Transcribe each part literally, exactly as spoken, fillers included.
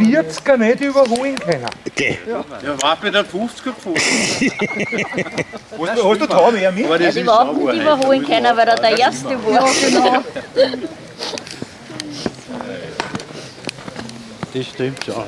vierziger nicht überholen können. Okay. Ja, ja warte mit einem fünfziger gefahren. Hast du, hast du da mehr mit? Aber Ja, das die ist überhaupt sauber, nicht überholen können, weil er der Erste war. Ja, genau. Das stimmt schon.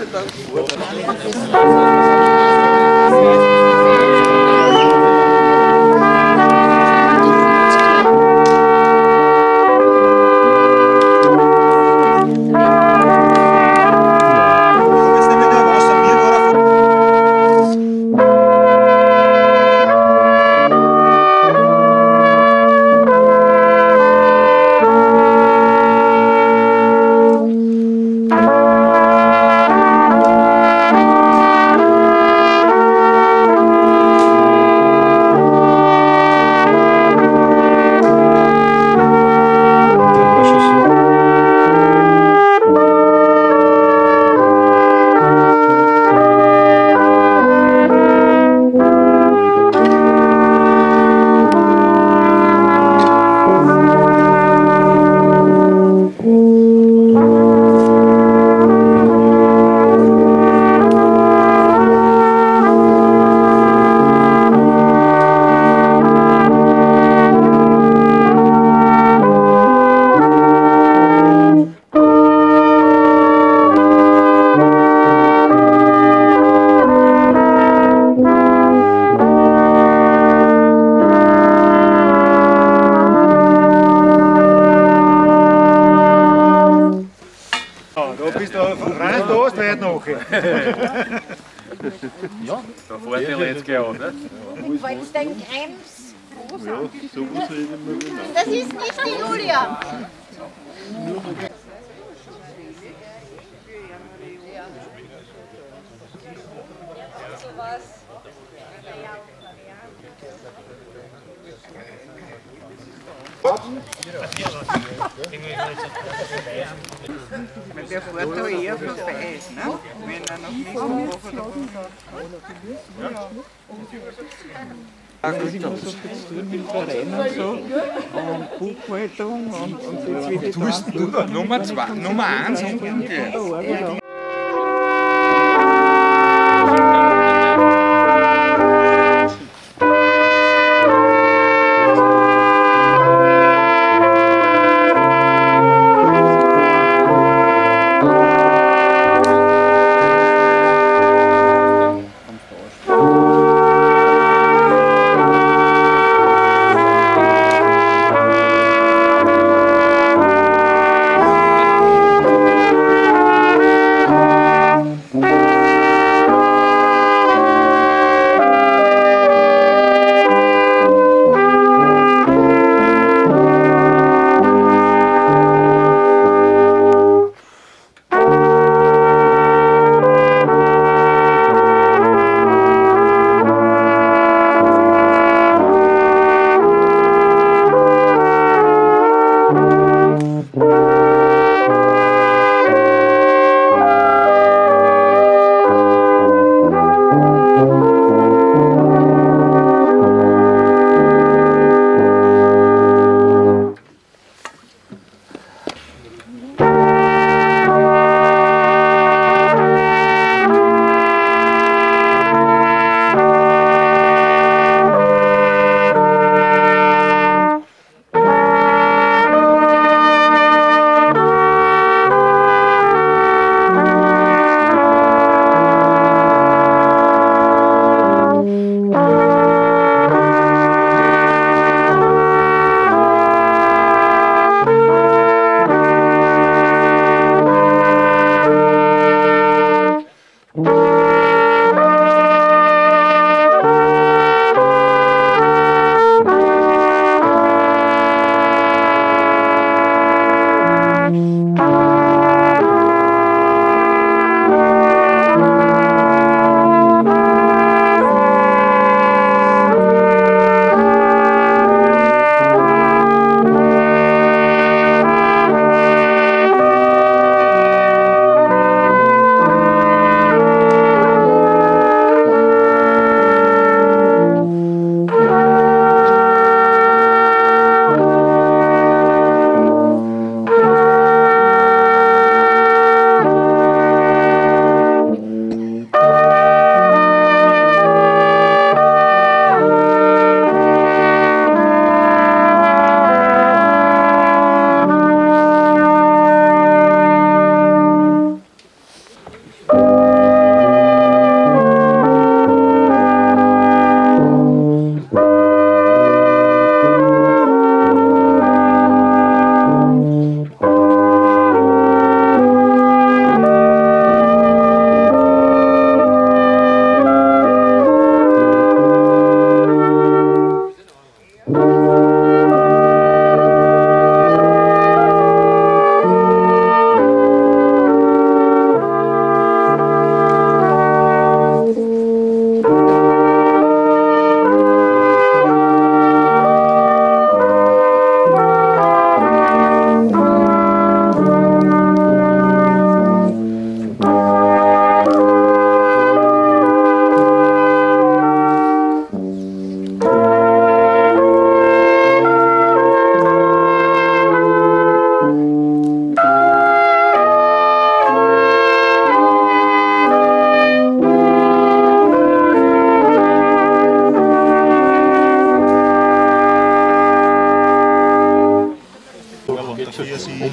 Ja, da fährt der jetzt gleich an, ne? Wolltest du den Krems? Das ist nicht die Julia. Der fährt da eher vorbei, ne? Wenn er noch nicht so hoch oder was. Ich muss so viel zu tun mit Verein und so, und Buchhaltung und, und jetzt wieder Du bist Nummer, Nummer zwei, Nummer eins und da.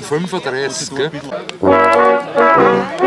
fünfunddreißig, gell?